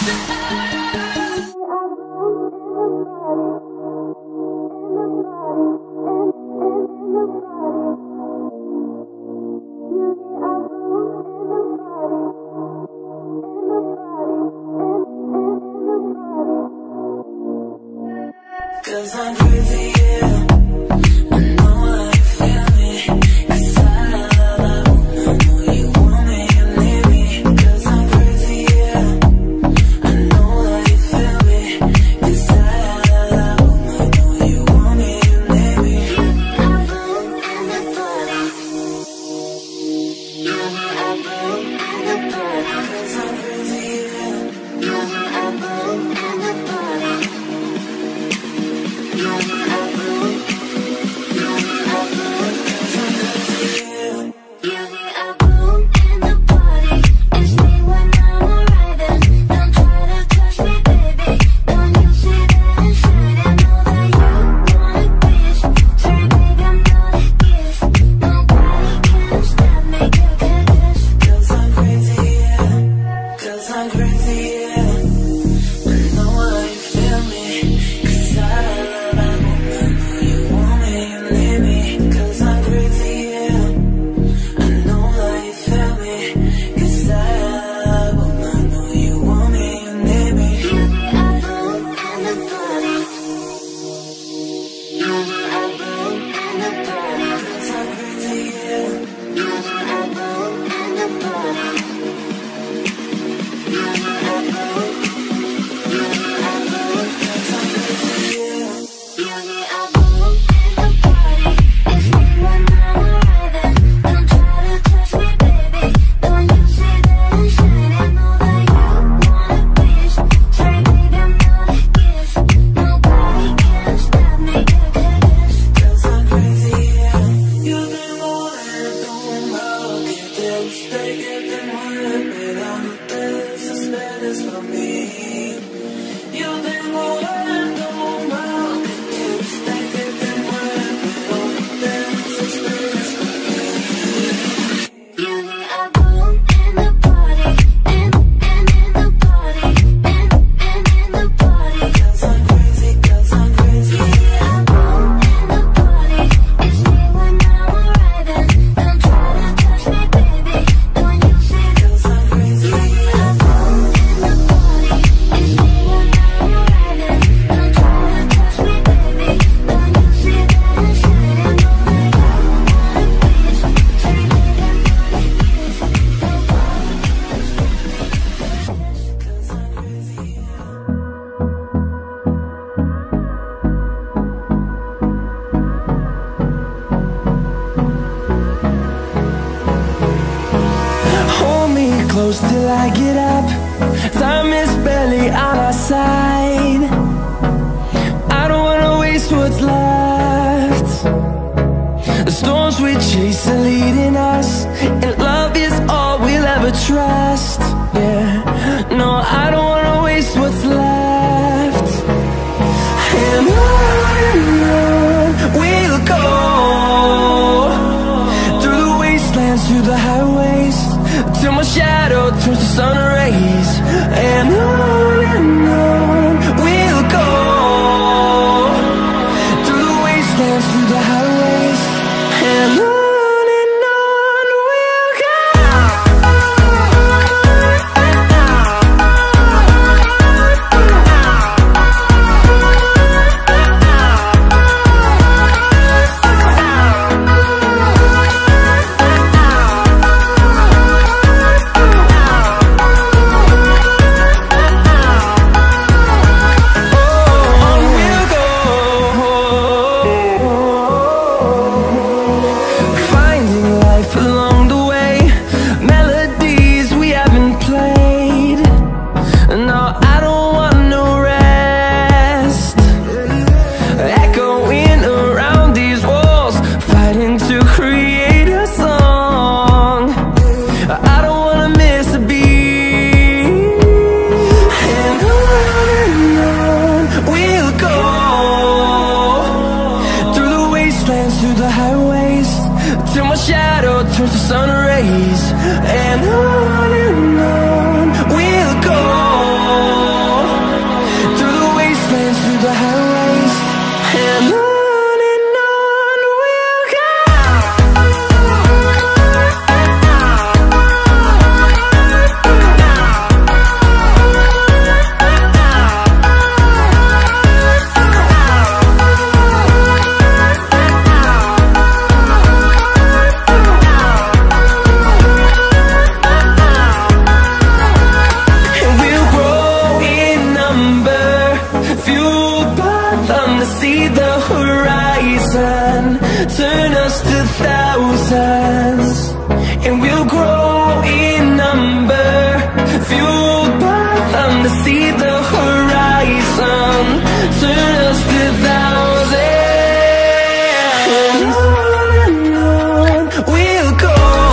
'Cause I'm crazy, yeah. I know how you feel me. 'Cause I know you want me and need me. 'Cause I'm crazy, yeah. I know how you feel me. 'Cause I know you want me and need me. You're the apple and the body. You're the apple and the body. 'Cause I'm crazy, yeah. You're the apple and the body. You're the apple, you're the apple, 'cause I'm crazy, yeah. You're the apple in the party. It's me when I'm arriving. Don't try to touch me, baby. Don't you see that I'm shining? Know that you want a piece. Sorry, baby, I'm not a gift. Nobody can stop me, get this. 'Cause I'm crazy, yeah. 'Cause I'm crazy, yeah. I know how you feel me. 'Cause I close till I get up. Time is barely on our side. I don't wanna waste what's left. The storms we chase are leading us, and love is all we'll ever trust. Yeah, no, I don't wanna waste what's left. And on we'll go, through the wastelands, through the highways, till my shadow turns to sun rays. And on we'll go, through the wastelands, through the highways, and on we'll go. see the horizon, turn us to thousands, and we'll grow in number, fueled by them to see the horizon, turn us to thousands. And on we'll go,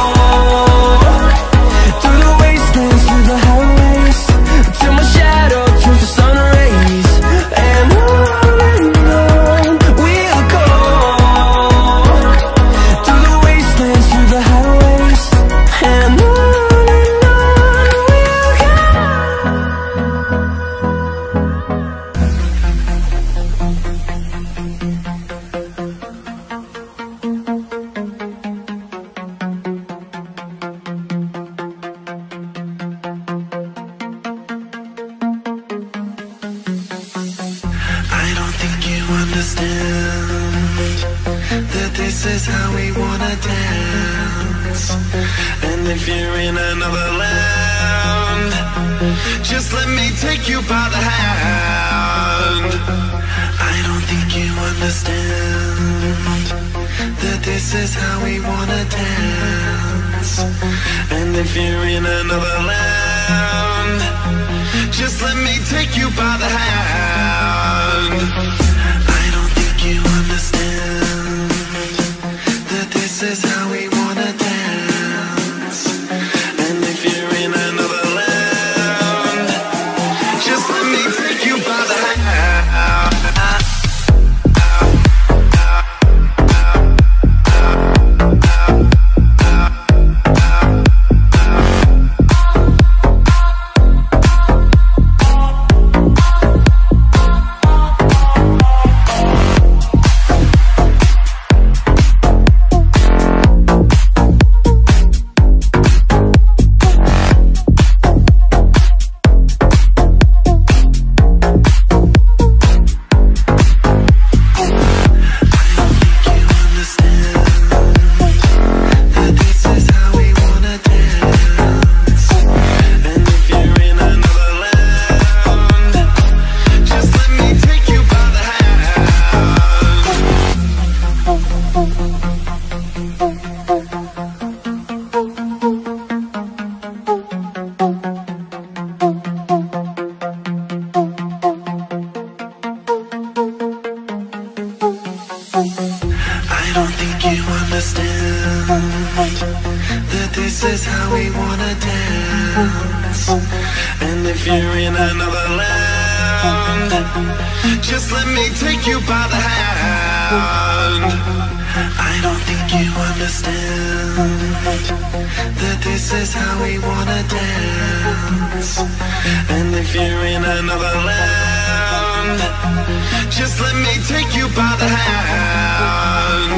through the wastelands, through the highways, till my shadow turns to sun rays. And on we'll go, through the wastelands, through the highways. And on we'll go. I don't think you understand that this is how we wanna dance. And if you're in another land, just let me take you by the hand. I don't think you understand that this is how we wanna dance. And if you're in another land, just let me take you by the hand. I don't think you understand that this is how we wanna dance. And if you're in another land, just let me take you by the hand. I don't think you understand that this is how we wanna dance. And if you're in another land, just let me take you by the hand. I don't think you understand that this is how we wanna dance. And if you're in another land, just let me take you by the hand.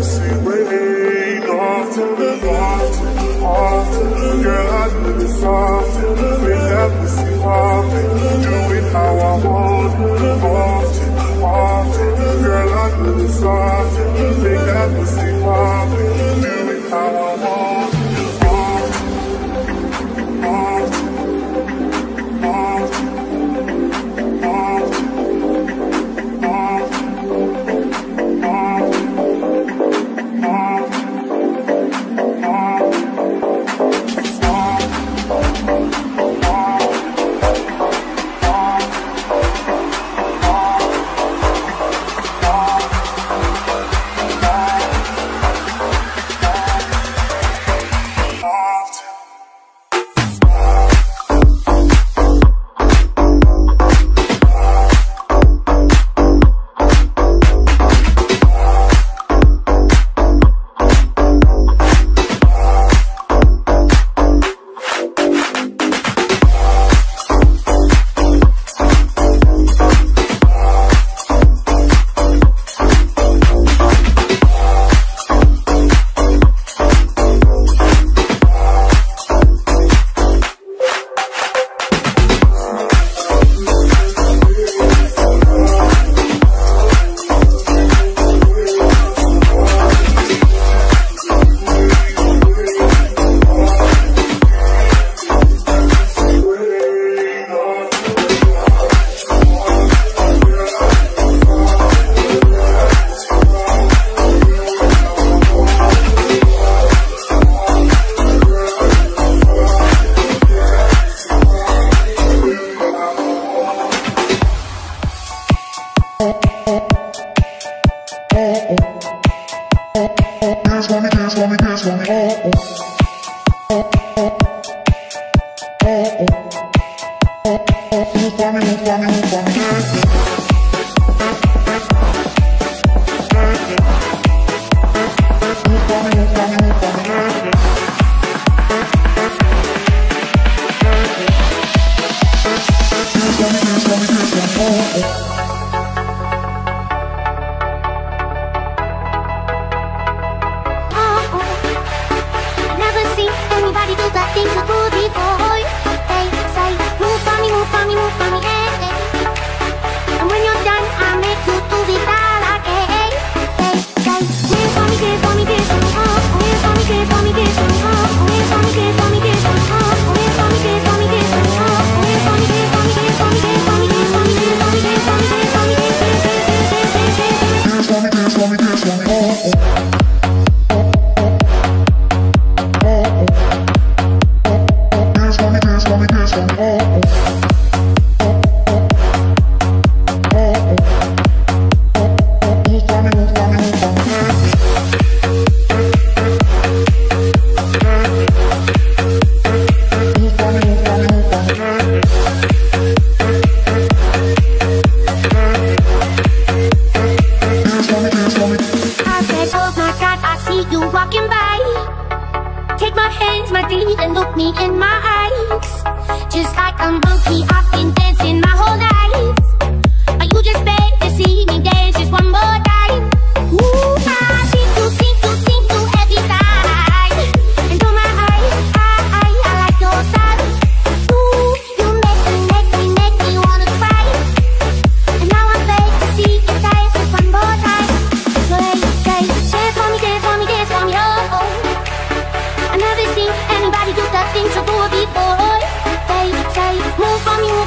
Anybody do the things you do before? They say, move for me,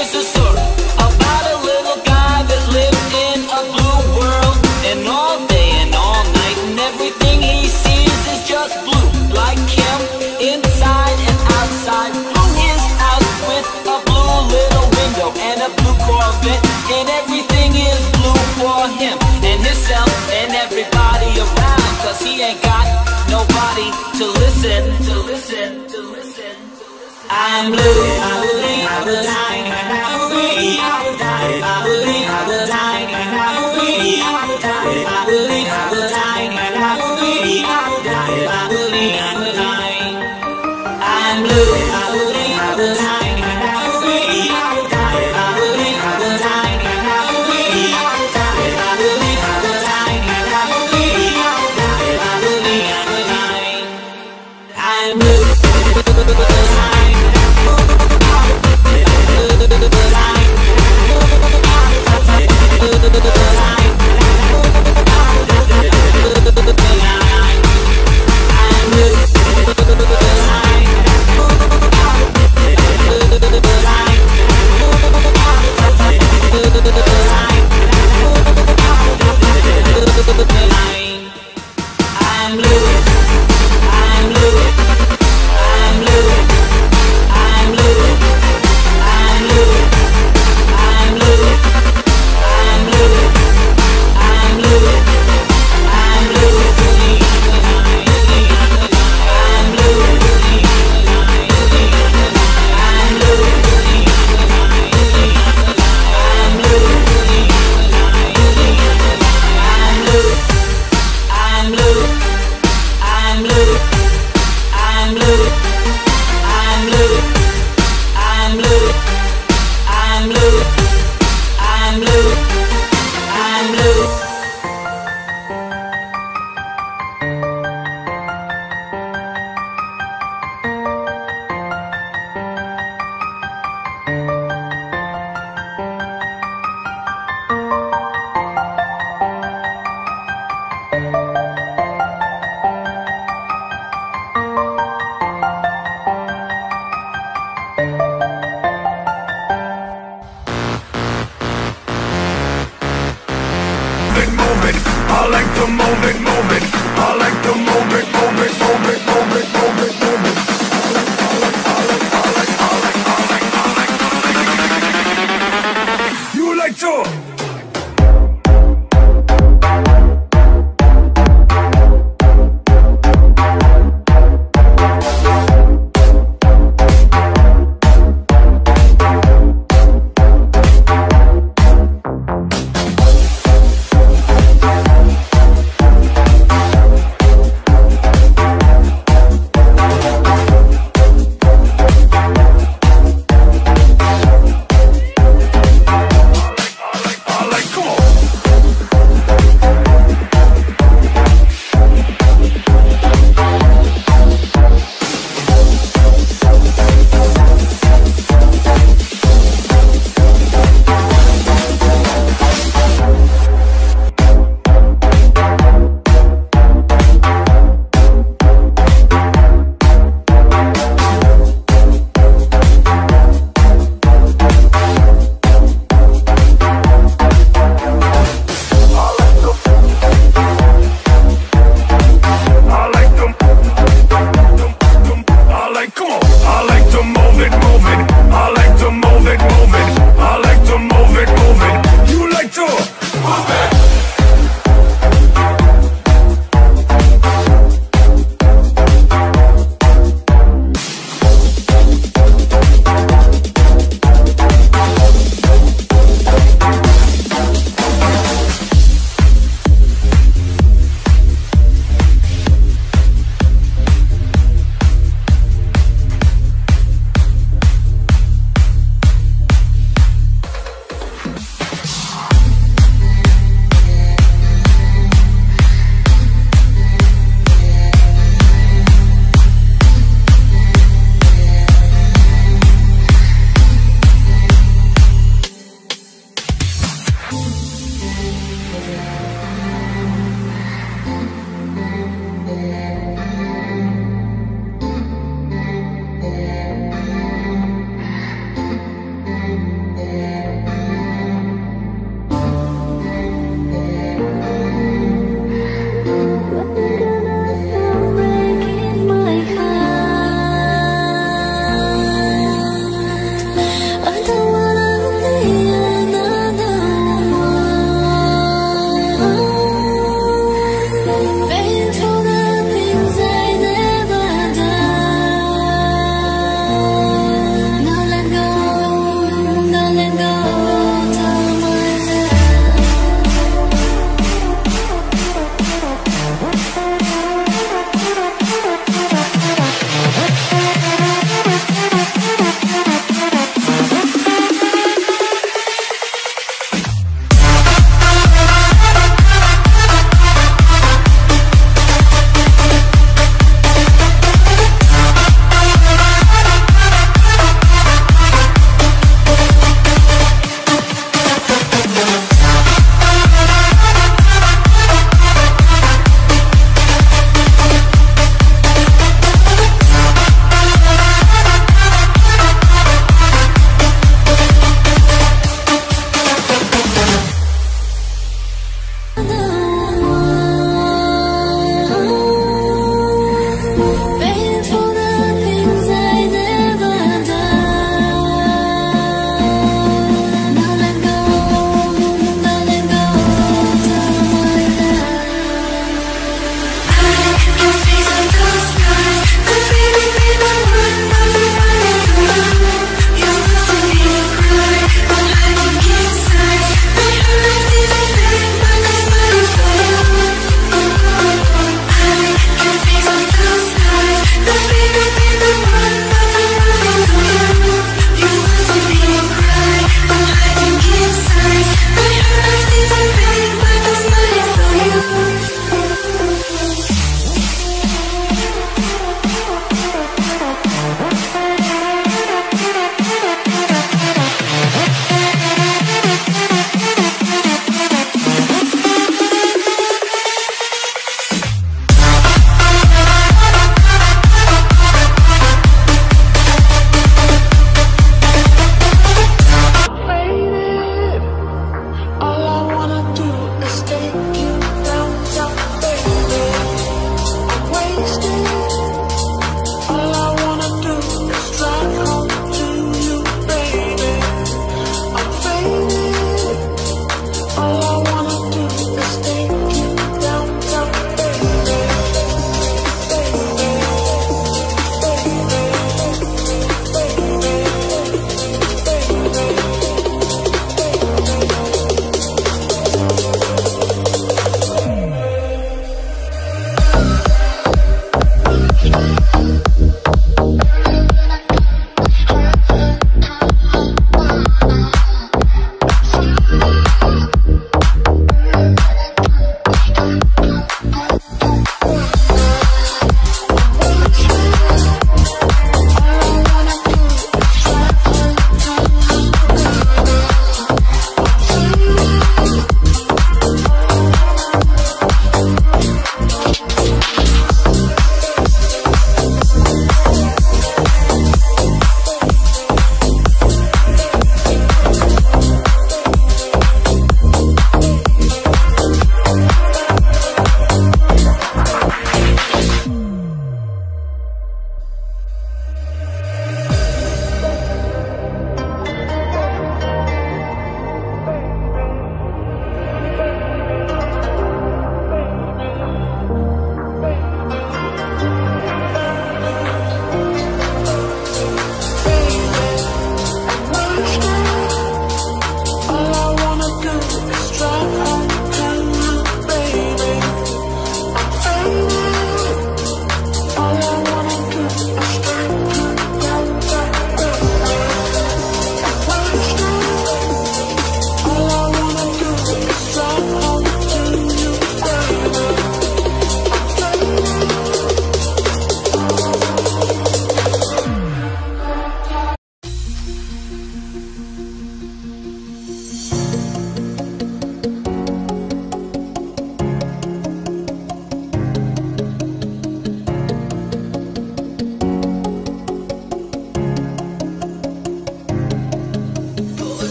Here's a story about a little guy that lived in a blue world. And all day and all night, and everything he sees is just blue. Like him, inside and outside. Blew his house with a blue little window and a blue Corvette. And everything is blue for him and himself and everybody around. Cause he ain't got nobody to listen, to listen, to listen. I'm blue, I believe I will die, I believe I will die, I believe I will die, I believe I will die, I believe I will die, I believe I will die, I believe I will die. I'm blue, I believe I will die, I believe I will die, I believe I will die, I believe I will die, I believe I will die, I believe I will die, I believe I will die. I'm blue.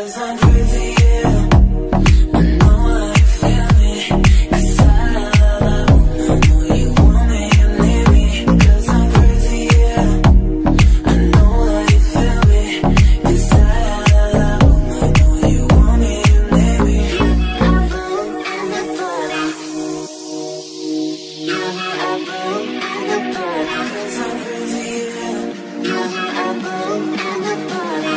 'cause I'm crazy, yeah. I know how you feel me, 'cause I know you want me and need me, 'cause I'm crazy, yeah. I know how you feel me, 'cause I know you want me and need me. You're the album and the body. You're the album and the body, 'cause I'm crazy, yeah. You're the album and the body.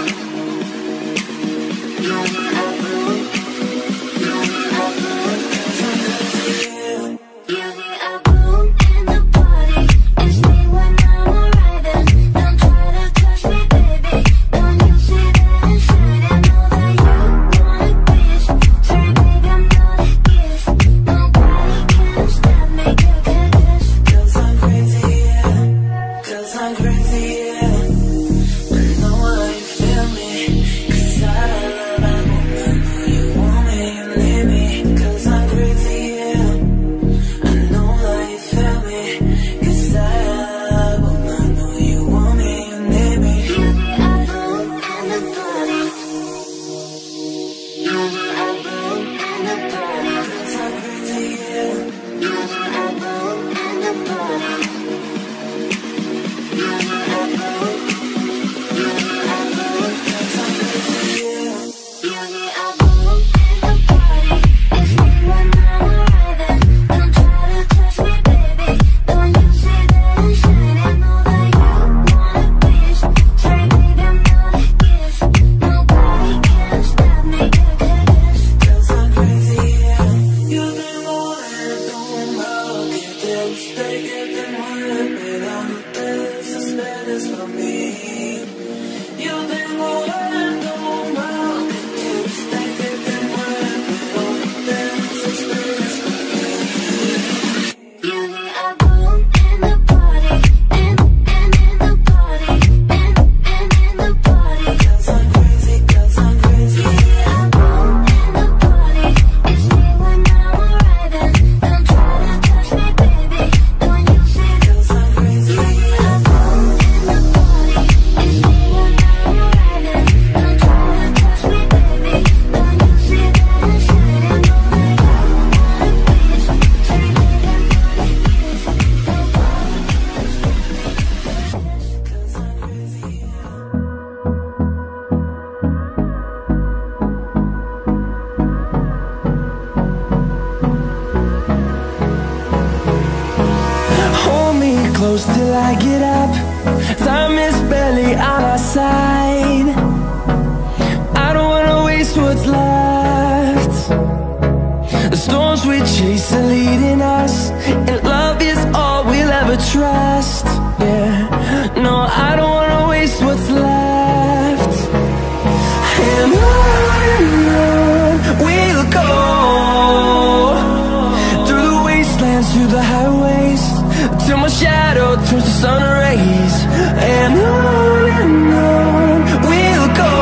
You're the album. You're the album, 'cause I'm crazy, yeah. You're the album and the body. It's me when I'm arriving. Don't try to touch me, baby. Don't you see that I'm shining? Know that you want a piece. Sorry, baby, I'm not a gift. Nobody can stop me, get this. 'Cause I'm crazy, yeah. 'Cause I'm crazy, yeah. I know how you feel me, 'cause I know you want me and need me, 'cause I'm crazy, yeah. I know how you feel me, 'cause I know you want me and need me. You're the album and the body. You're the album and the body, 'cause I'm crazy, yeah. You're the album and the body. You're the album. You're the album, 'cause I'm crazy, yeah. You're the album and the body. It's me when I'm arriving. Don't try to touch me, baby. Don't you see that I'm shining? Know that you want a piece. Sorry, baby, I'm not a gift. Nobody can stop me, get this. 'Cause I'm crazy, yeah. Yo tengo esto mal, que te guste, que te mueve, pero no te desesperes por mí. Yo tengo esto mal, que te guste, que te mueve, pero no te desesperes por mí. You're the album and the body, and in the body, and in the body. 'Cause I'm crazy, 'cause I'm crazy. You're the album and the body. It's me when I'm arriving. Don't try to touch me, baby. Don't you see? 'Cause I'm crazy. You're the album and the body. It's me when I'm arriving. Don't try to touch me, baby. Don't you see that I'm shining? Know that you want a piece. Sorry, baby, I'm not a gift. Hold me close till I get up. Time is barely on our side. I don't wanna waste what's left. The storms we chase are leading us, and love is all we'll ever trust. Yeah, no, I don't wanna waste what's left. And on we'll go, through the wastelands, through the highways, till my shadow turns to sun rays. And on we'll go,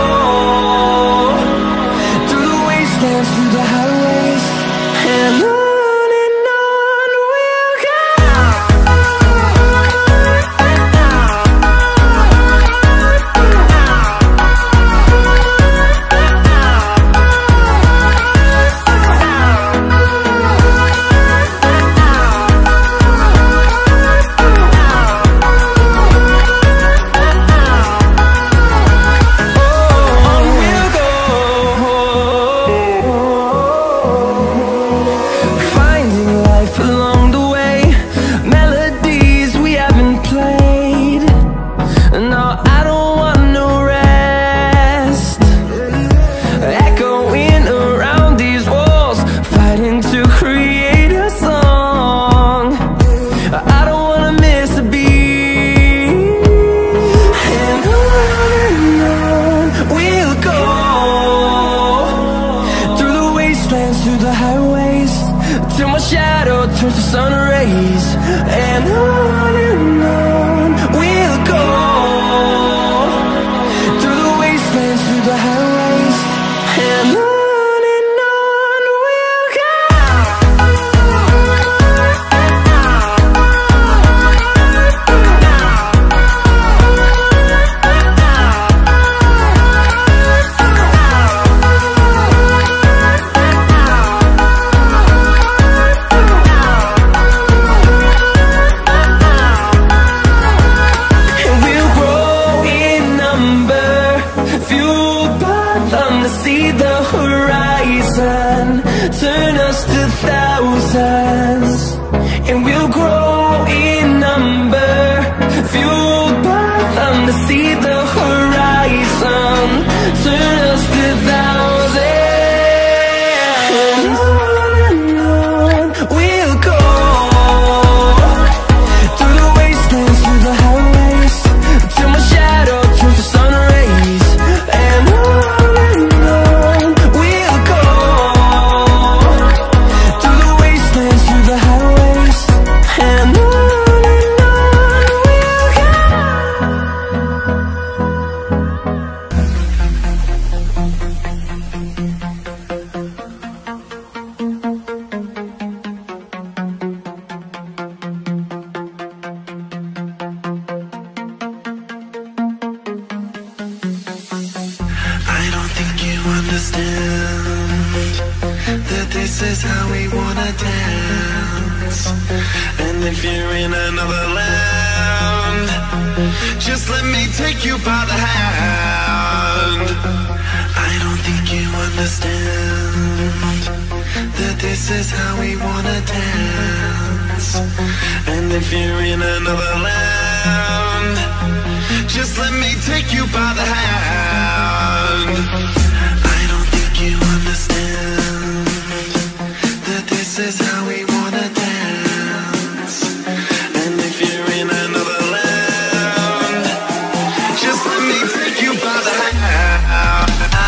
through the wastelands, through the highways, and on we'll go. this is how we wanna dance. And if you're in another land, just let me take you by the hand. I don't think you understand that this is how we wanna dance. And if you're in another land, just let me take you by the hand. I don't think you understand that this is how we wanna dance. And if you're in another land, just let me take you by the hand.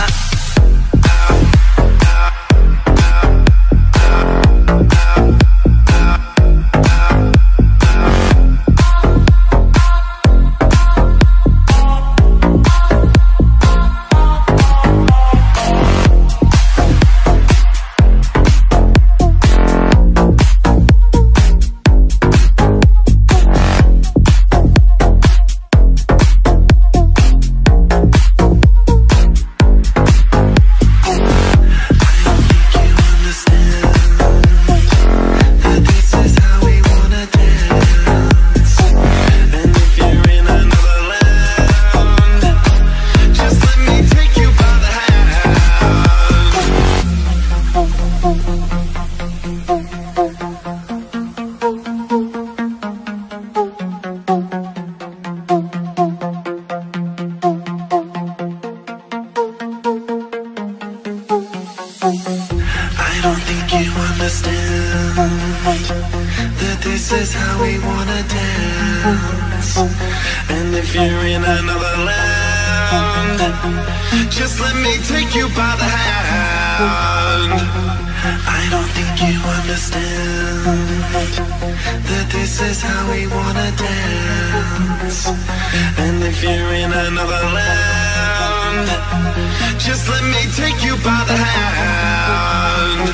I don't think you understand that this is how we wanna dance. And if you're in another land, just let me take you by the hand. I don't think you understand that this is how we wanna dance. And if you're in another land, just let me take you by the hand.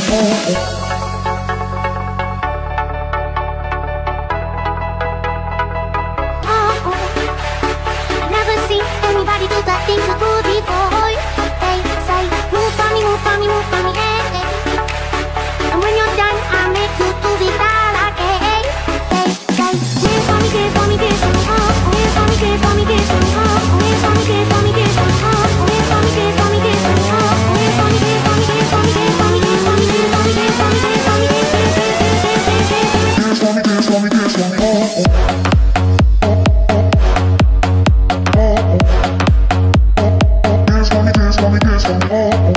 Never seen anybody do the things you do before. They say, move for me, move for me, move for me, eh, eh. And when you're done, I make you do it all again. They say, dance for me, dance for me, dance for me, oh. Dance for me, dance for me, dance for me, oh. Dance for me, dance for me, dance for me, oh. Dance for me, dance for me, dance for me, oh. Dance for me, dance for me, dance for me, dance for me, dance for me, dance for me, dance for me, dance for me, dance, dance, dance, dance, dance, dance, dance. Dance for me, dance for me, dance for me, oh. Dance for me, dance for me, dance for me, oh.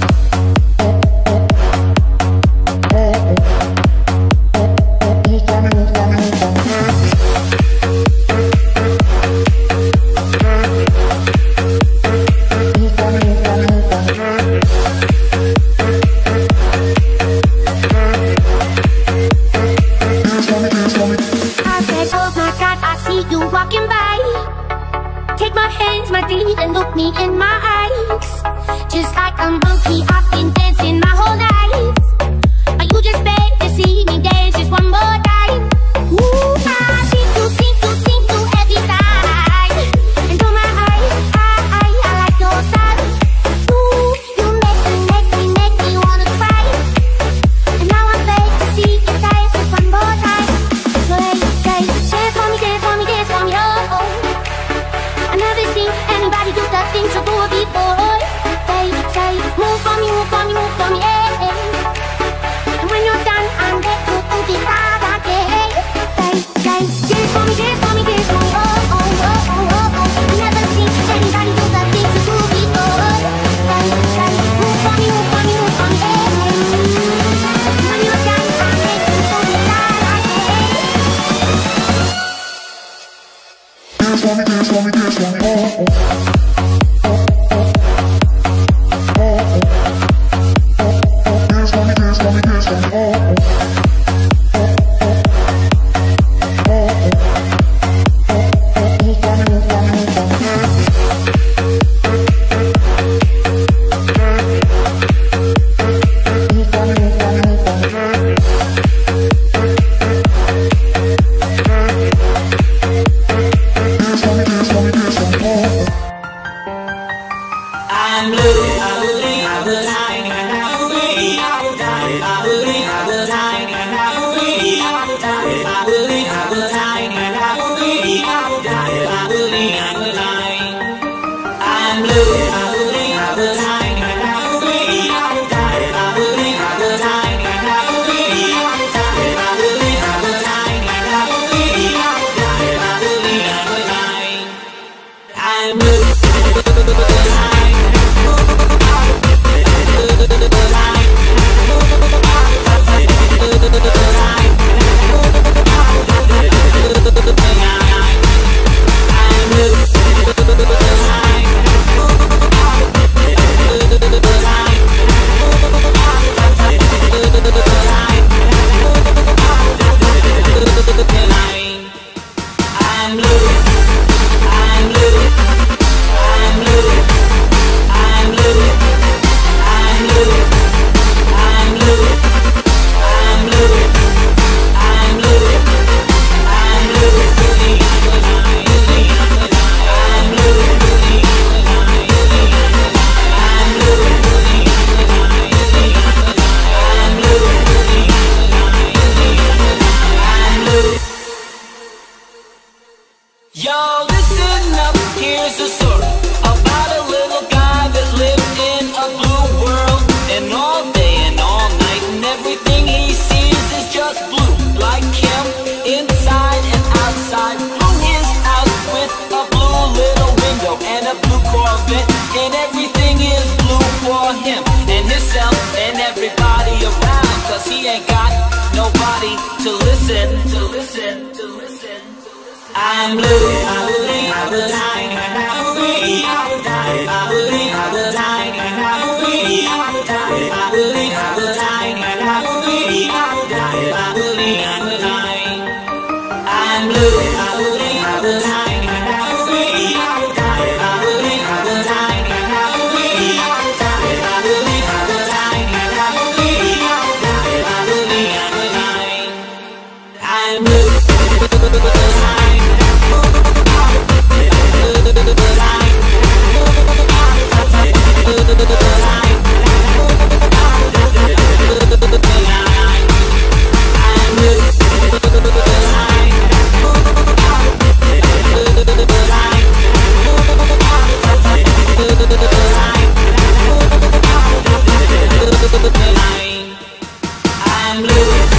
I said, oh my God, I see you walking by. Take my hands, my feet, and look me in my eyes. Just like a monkey, I've been dancing my whole life. But you just beg to see me dance just one more time. Ooh, I see you every time. And oh my eyes, I like your style. Ooh, you make me wanna cry. And now I'm beg to see you dance just one more time. So they say, dance for me, dance for me, dance for me, oh, oh. I never seen anybody do the things you do before. They say, move for me, move for me, move for me, eh, eh. And when you're done, I'm there to do the right again. They say, dance for me, dance for me, dance for me, oh, oh, oh, oh, oh, oh. I never seen anybody do the things you do before. They say, move for me, move for me, move for me, eh, eh. And when you're done, I'm there to do the right again. Dance for me, dance for me, dance for me, oh. Dance for me, dance for me, dance for me, oh. I'm blue, I believe I will die, and I believe I will die, I believe I will die, and I believe I will die, I believe I will die, and I believe I will die, I believe I will die. I'm blue, I believe I will die, and I believe I will die, I believe I will die, and I believe I will die, I believe I will die, and I believe I will die, I believe I will die. I'm blue. Yo, listen up, here's a story about a little guy that lived in a blue world. And all day and all night, and everything he sees is just blue. Like him, inside and outside. Blew his house with a blue little window and a blue Corvette. And everything is blue for him and himself and everybody around. Cause he ain't got nobody to listen, to listen, to listen. I'm blue, I believe I will die, and I believe I will die, I believe I will die, and I believe I will die, I believe I will die, and I believe I will die, I believe I will die. I'm blue, I believe I will die, and I believe I will die, I believe I will die, and I believe I will die, I believe I will die, and I believe I will I'm blue.